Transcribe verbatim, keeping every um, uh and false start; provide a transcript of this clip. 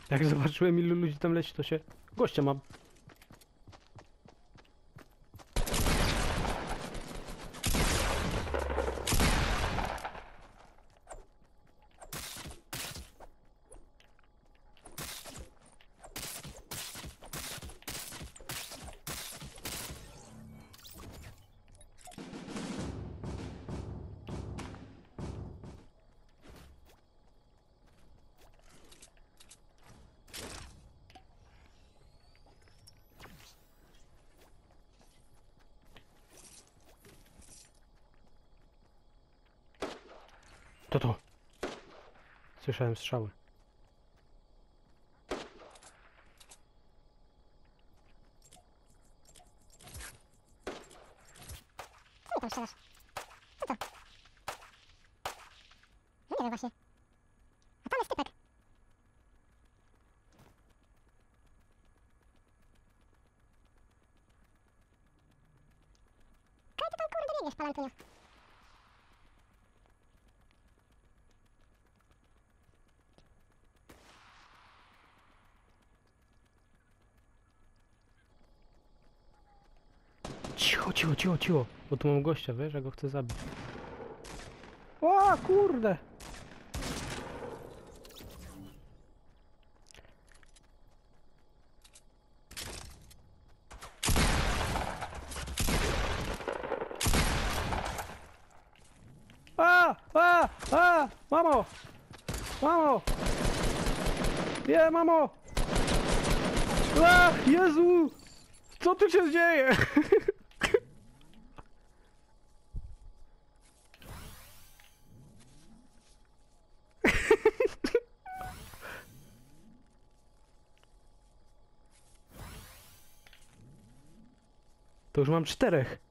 Jak zobaczyłem, ilu ludzi tam leci, to się... Gościa mam. To to. Słyszałem strzały. Co mi tam strzelasz? Co to? No nie wiem właśnie. A tam jest typek. Kaj ty tam kurde biegniesz, Palantunio? Cicho, cicho, cicho, cicho. Bo tu mam gościa, wiesz, ja go chcę zabić. O, kurde! A! A! A! Mamo! Mamo! Nie, mamo! A! Jezu! Co tu się dzieje? To już mam czterech.